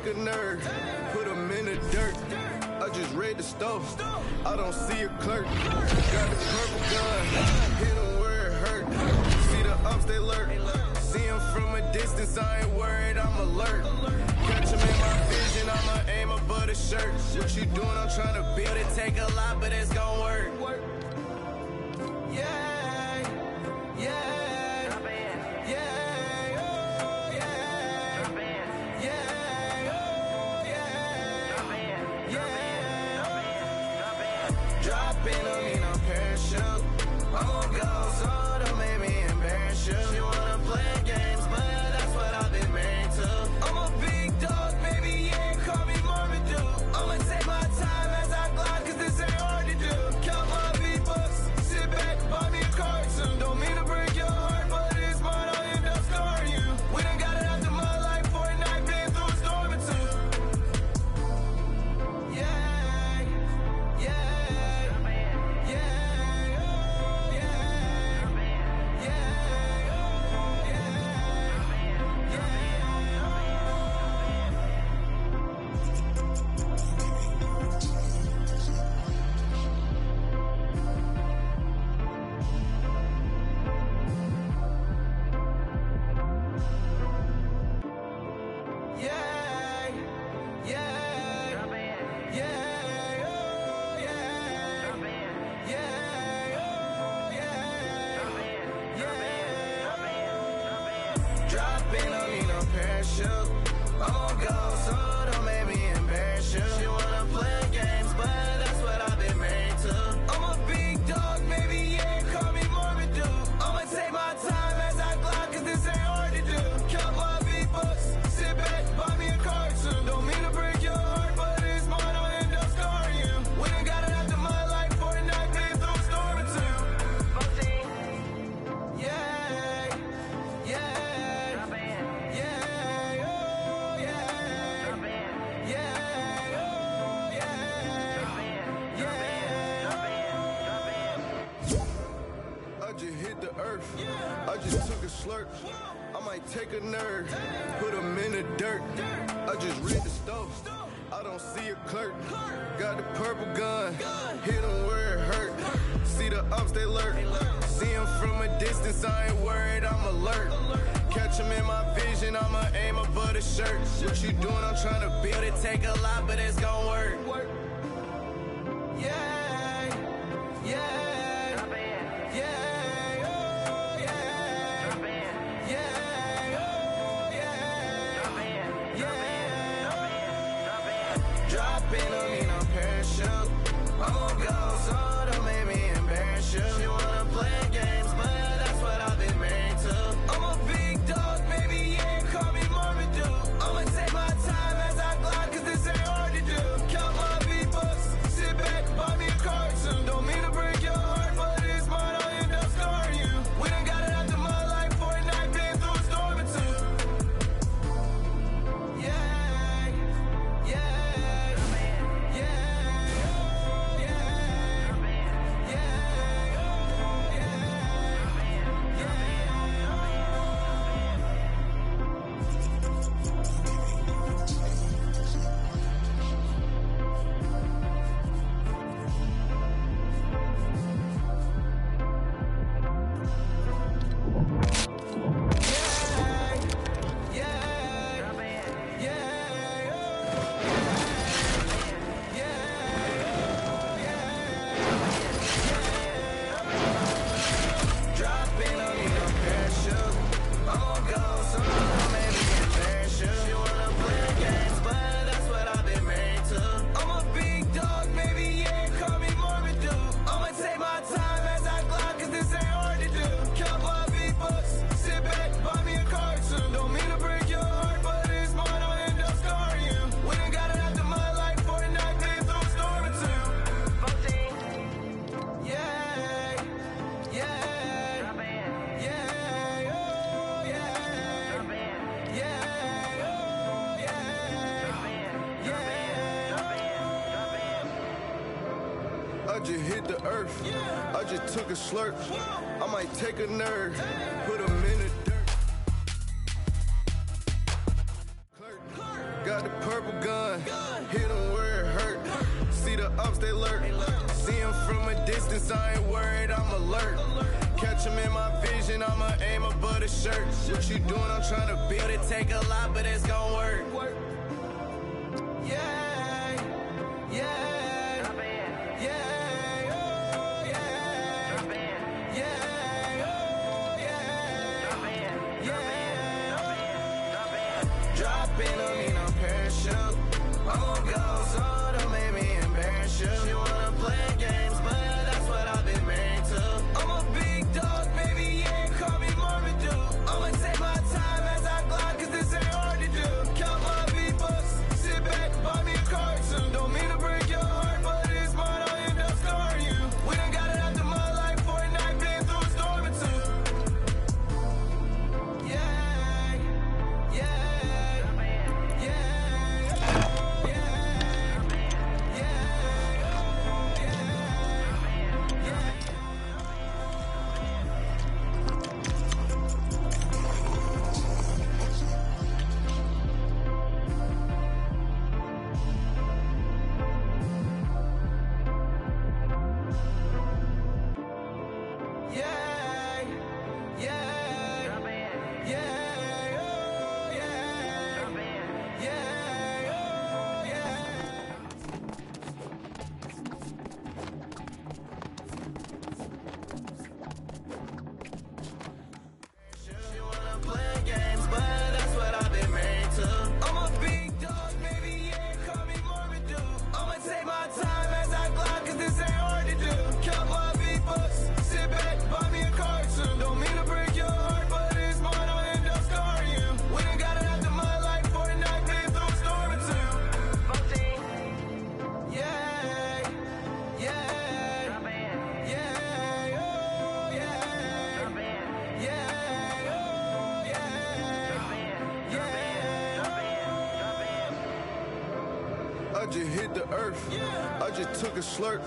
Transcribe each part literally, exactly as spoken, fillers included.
take a nerd, put him in the dirt. I just read the stove, I don't see a clerk. Got the purple gun, hit him where it hurt. See the ups, they lurk. See him from a distance, I ain't worried, I'm alert. Catch him in my vision, I'ma aim above the shirt. What you doing, I'm trying to build it. Take a lot, but it's gon' work. Yeah, yeah. I just took a slurp, I might take a nerd, put him in the dirt. I just read the stove, I don't see a clerk. Got the purple gun, hit him where it hurt. See the ups, they lurk. See him from a distance, I ain't worried, I'm alert. Catch him in my vision, I'ma aim above the shirt. What you doing, I'm trying to build it. Take a lot, but it's gon' work. Yeah, yeah. I just hit the earth, I just took a slurp, I might take a nerd, put him in the dirt. Got the purple since I ain't worried, I'm alert. Catch him in my vision, I'ma aim above the shirt. What you doing, I'm trying to beat it. Take a lot, but it's gon' work. Yeah, yeah. I'm gon' go, so don't make me embarrass you. She wanna play games, but that's what I've been married to. I'm a big dog, baby, yeah, call me Marvin Dude. I'ma take my time as I glide, cause this ain't hard to do. Count my V-bucks, sit back, buy me a car soon. Don't mean to break your heart, but it's mine, I'll end up scarring you. We done got it after my life, Fortnite, been through a storm or two. Yeah, yeah. I just hit the earth. I just took a slurp.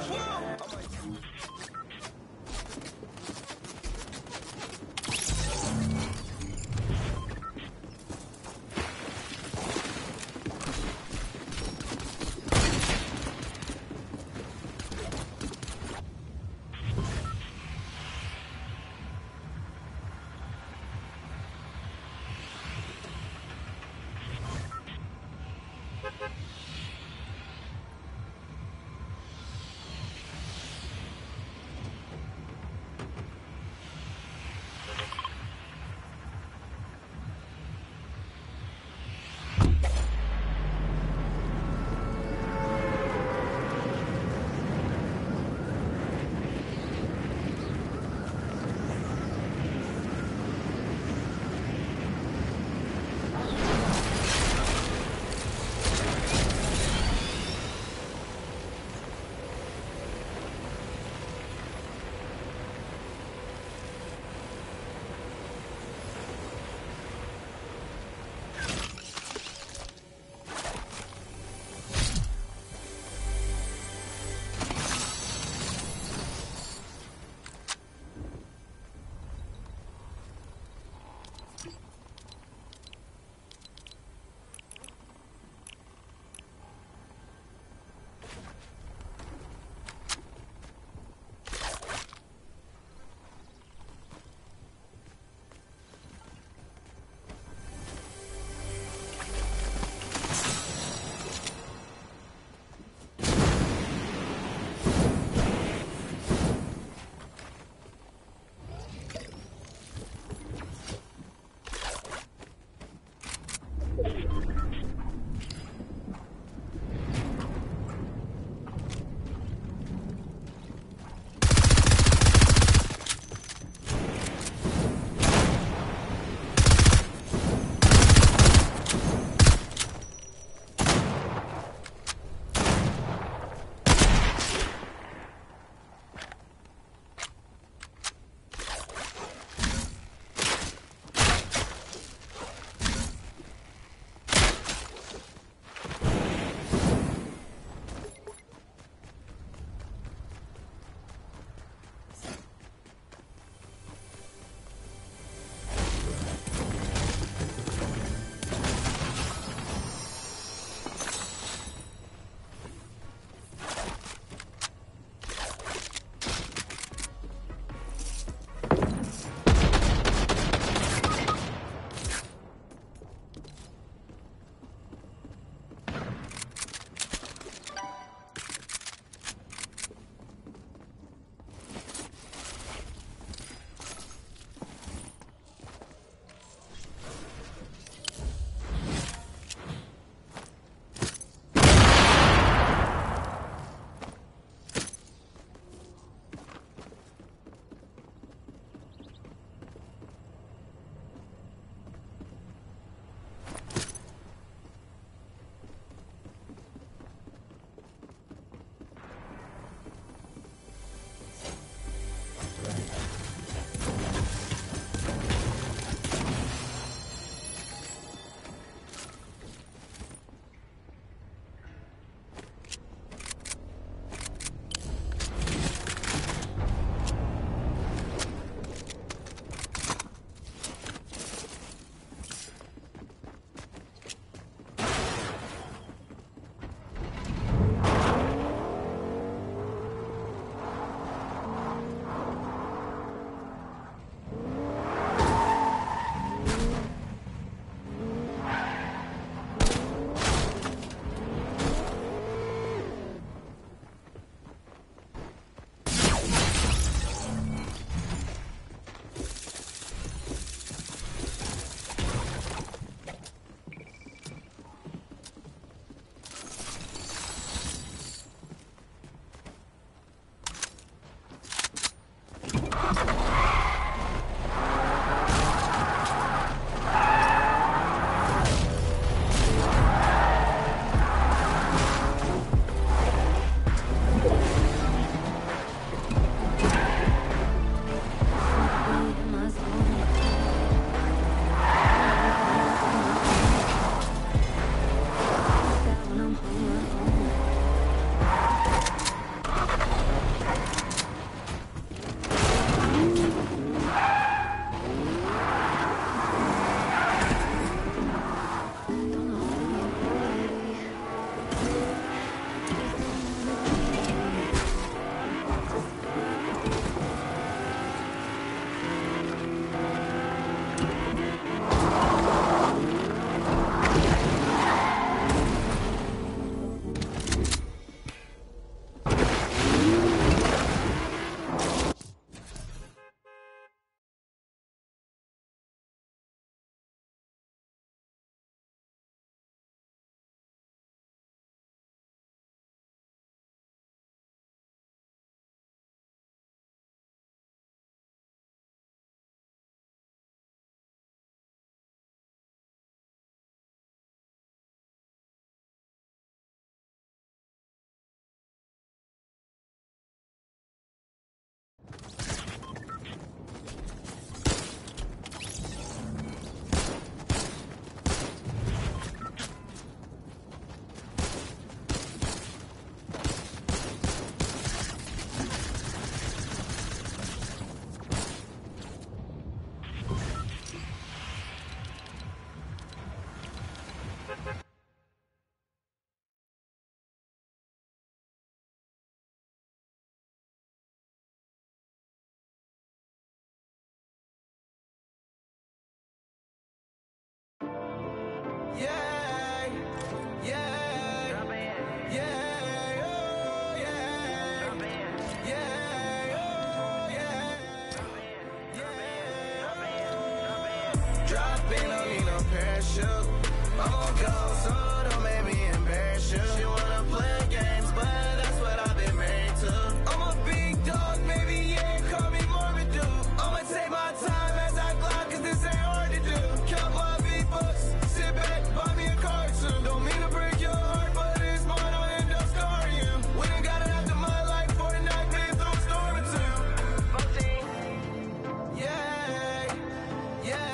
Drop in, don't need no parachute. I'm on go, so don't make me embarrass you. She wanna play games, but that's what I've been made to. I'm a big dog, baby, yeah, call me Marvin Dude. I'ma take my time as I glide, cause this ain't hard to do. Count my big bucks, sit back, buy me a car too. Don't mean to break your heart, but it's mine, I'll end up scarring you. We done got it after my life, for the night, been through a storm or two. fourteen. Yeah, yeah.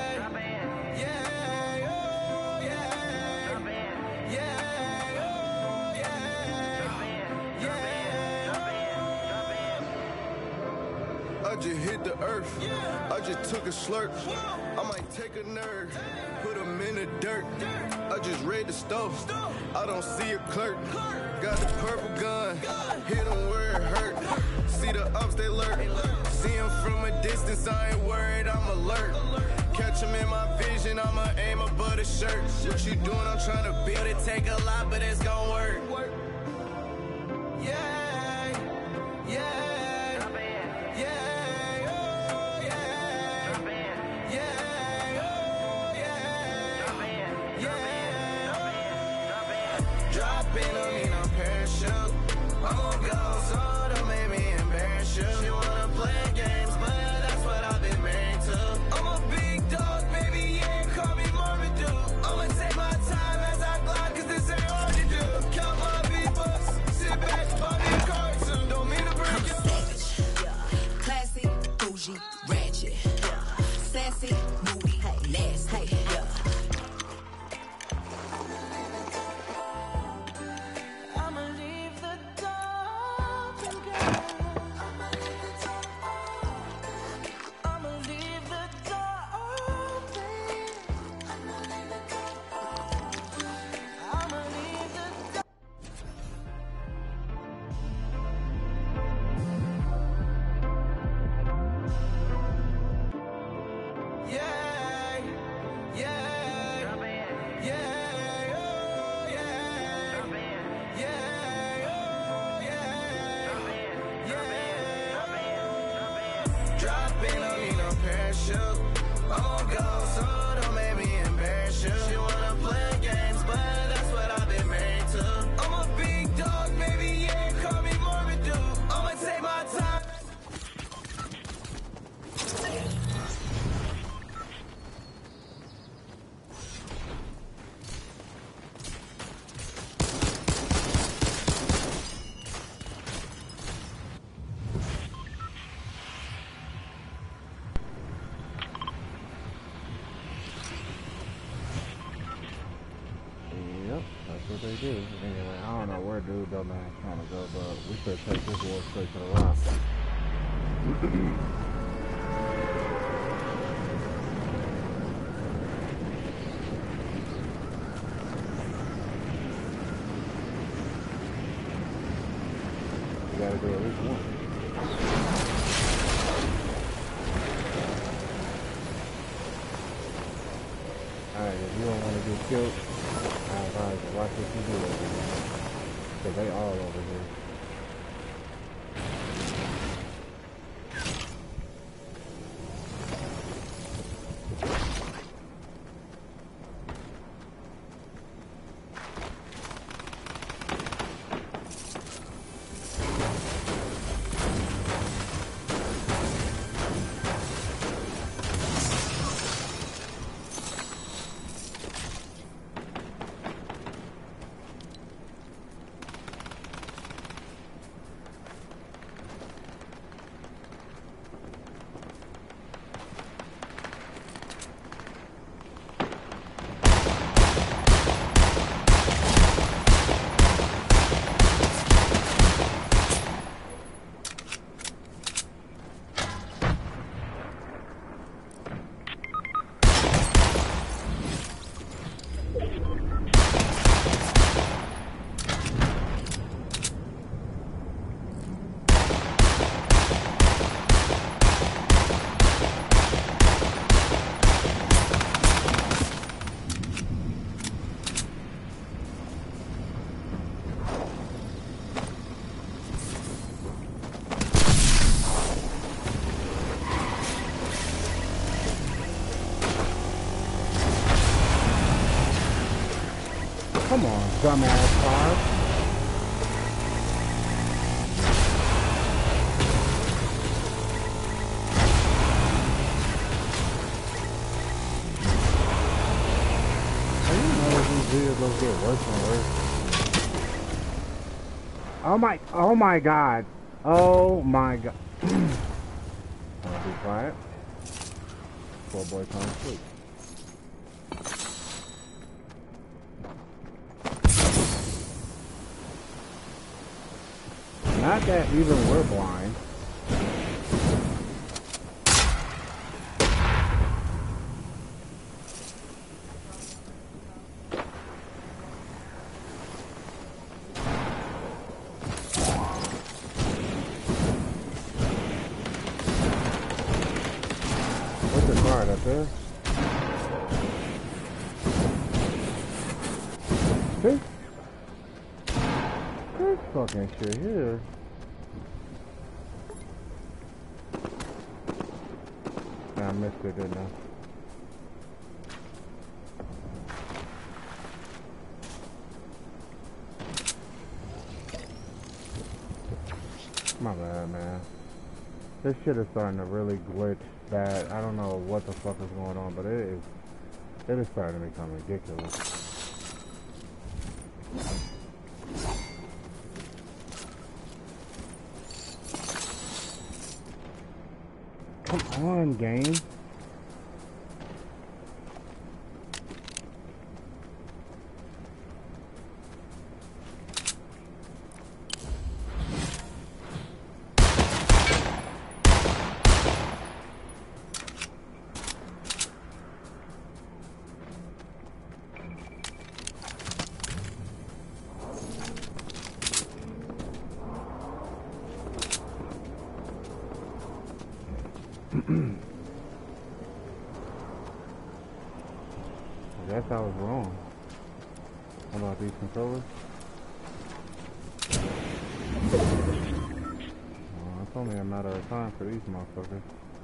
I just hit the earth, I just took a slurp. I might take a nerd, put him in the dirt. I just read the stove, I don't see a clerk. Got the purple gun, hit him where it hurt. See the ups, they lurk. See him from a distance, I ain't worried, I'm alert. Catch him in my vision, I'ma aim above the shirt. What you doing, I'm trying to build it. Take a lot, but it's gon' work. Yeah, yeah. I'm on go, so don't make me embarrass you. She wanna play games, but that's what I've been made to. I'm a big dog, baby, yeah, call me Marvin Dude. I'ma take my time as I glide, cause this ain't hard to do. Count my big bucks, sit back, buy me a car too. Don't mean to break I'm a savage, yeah. Classy, bougie, ratchet, yeah. Sassy, moody, nasty, yeah. I'm on go, so don't make me embarrass you. She wanna play games, but that's what I've been made to. I'm a big dog, baby, yeah, call me Marvin Dude. I'ma take my time. That's what they do. Anyway, I don't know where dude dumbass trying to go, but we should take this war straight to the rock. We gotta do at least one. Alright, if you don't want to get killed, I advise you, watch what you do over here. Because they all over here. Come on, dumbass car. Videos don't get worse and worse. Oh my, oh my god. Oh my god. I'll be quiet. Poor boy can't sleep. Not that even we're blind. There. This, this fucking shit here. I missed it, didn't I? My bad, man. This shit is starting to really glitch bad. I don't know what the fuck is going on, but it is it is starting to become ridiculous. Come on, game. I guess I was wrong. How about these controllers? Oh, it's only a matter of time for these motherfuckers.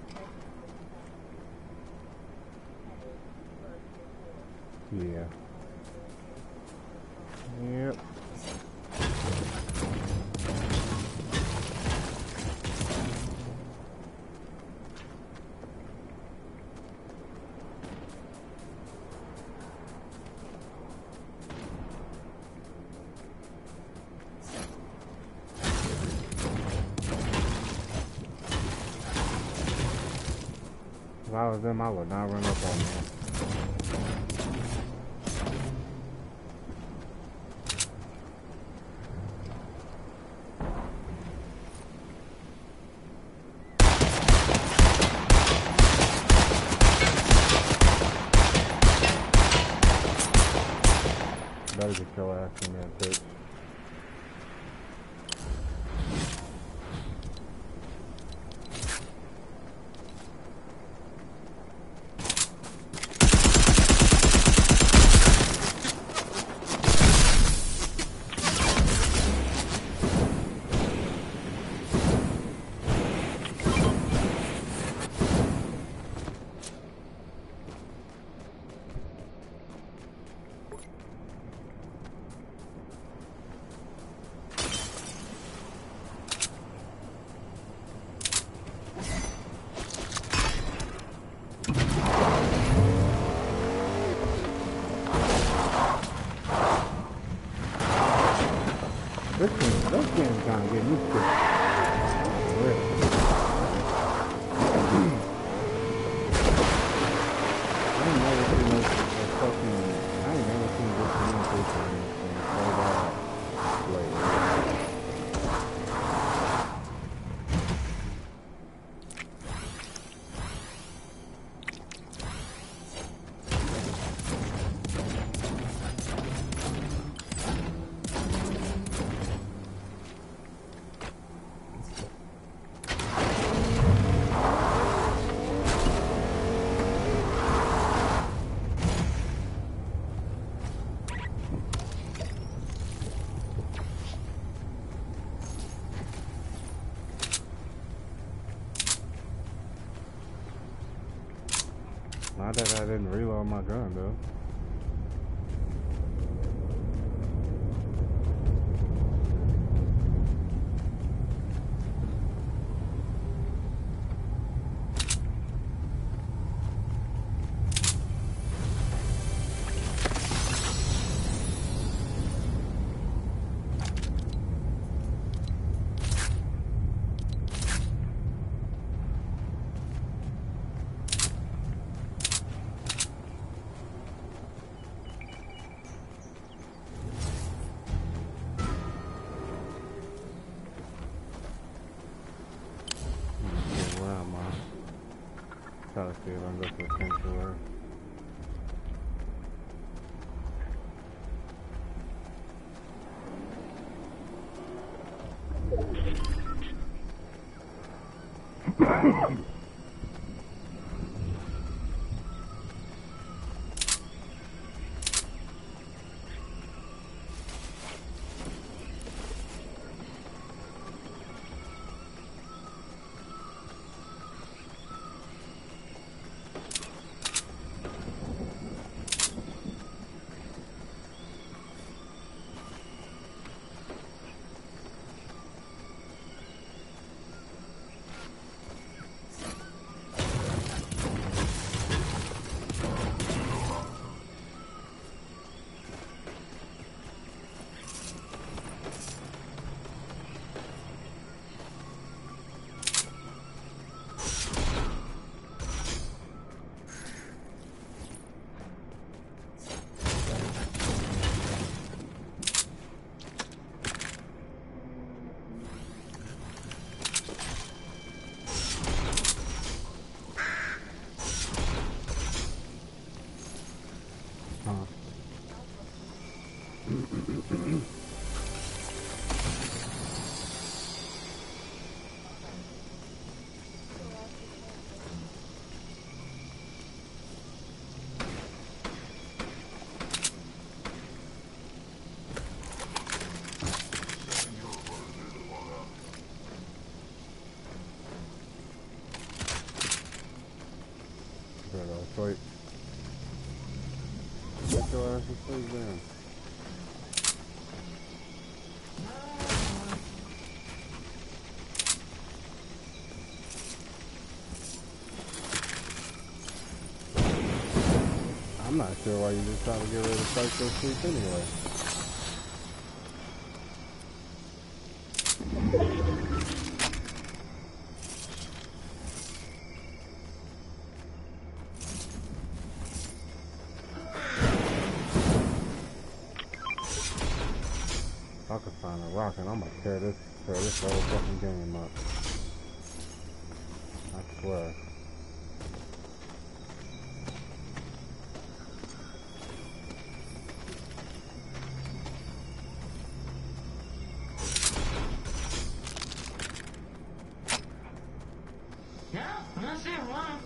Yeah. Yep. If I was them, I would not run up on them. Better get your ass in there, bitch. This game, this game's trying to get used to it. Really. I ain't never seen no fucking, I ain't never seen this communication in so bad. Like, not that I didn't reload my gun though. try to see if I can go to a sanctuary. Wait. Get your ass to sleep then. I'm not sure why you just trying to get rid of Psycho sleep anyway. I could find a rock and I'm gonna tear this, tear this whole fucking game up. I swear. Yeah, that's it, one.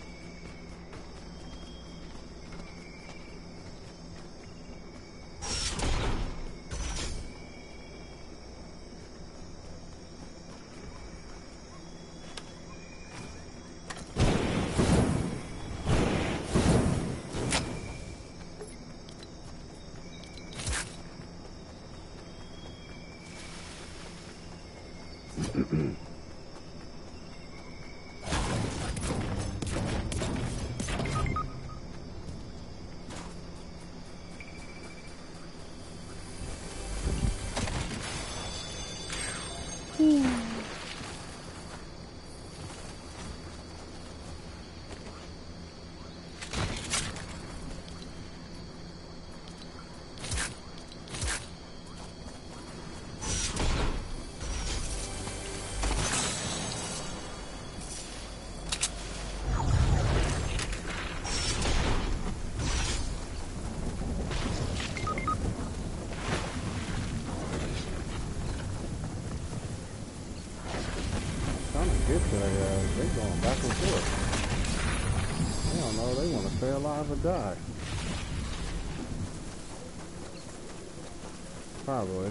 Get to their ass. They going back and forth. They don't know. They want to stay alive or die. Probably.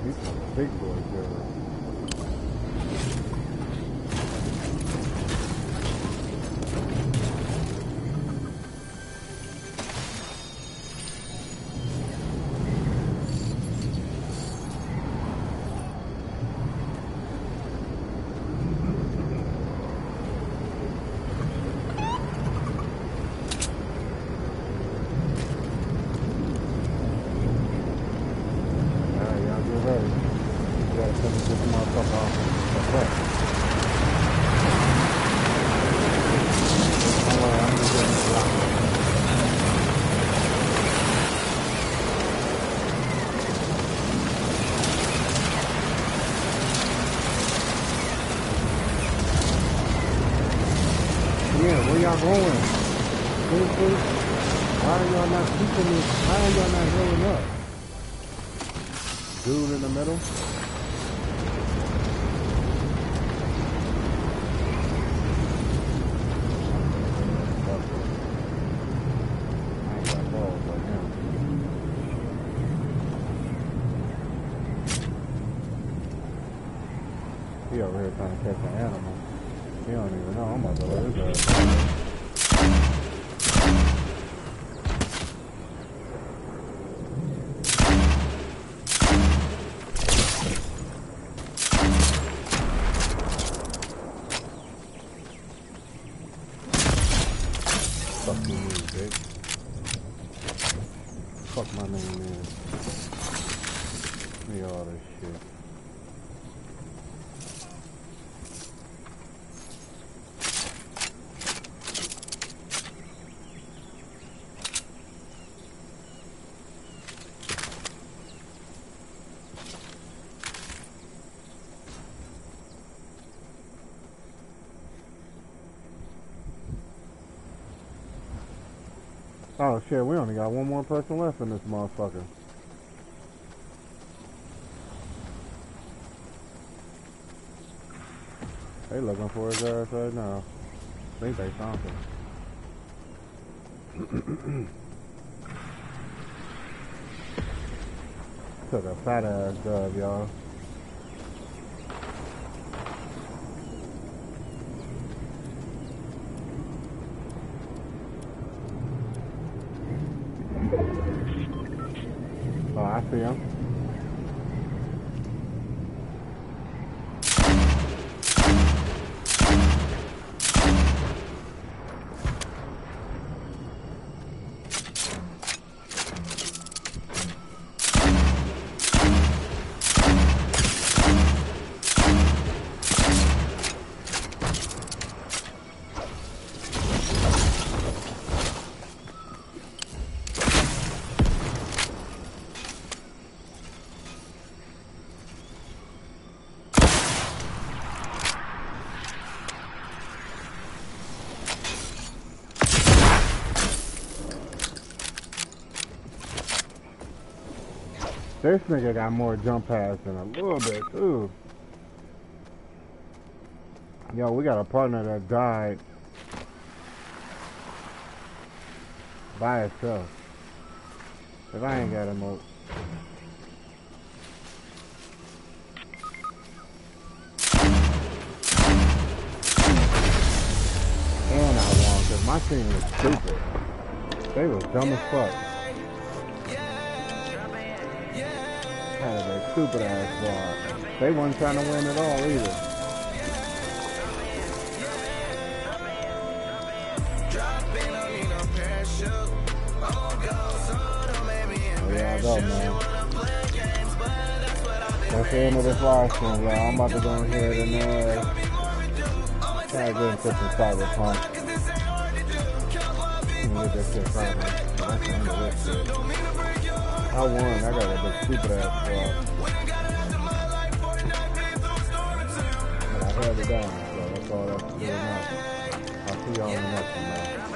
These are big boys here. Where y'all going? Please, please. Why are y'all not keeping me? Why are y'all not rolling up? Dude in the middle. I ain't got balls like him. He over here trying to catch an animal. He don't even know. I'm about to let his ass. Fuck you, bitch. Fuck my name is. Me all this shit. Oh shit, we only got one more person left in this motherfucker. They looking for his ass right now. I think they found him. Took a fat ass dub, y'all. Oh, I see him. This nigga got more jump pads than a little bit, too. Yo, we got a partner that died by itself. If I ain't got him up. And I won, because my team was stupid. They was dumb as fuck. Had a stupid ass bar. They wasn't trying to win at all either. Oh yeah, I go, man. That's the end of this live stream, y'all. I'm about to go ahead and uh, try to get into some Cyberpunk. Let me get this shit started. That's the end of this shit. I won. I got a big stupid ass squad. But I held it down, so that's all that's to do now. I'll see y'all in the next one, man.